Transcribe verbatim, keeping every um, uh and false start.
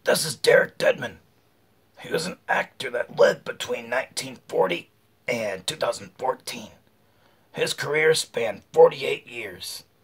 This is Derek Deadman. He was an actor that lived between nineteen forty and two thousand fourteen. His career spanned forty-eight years.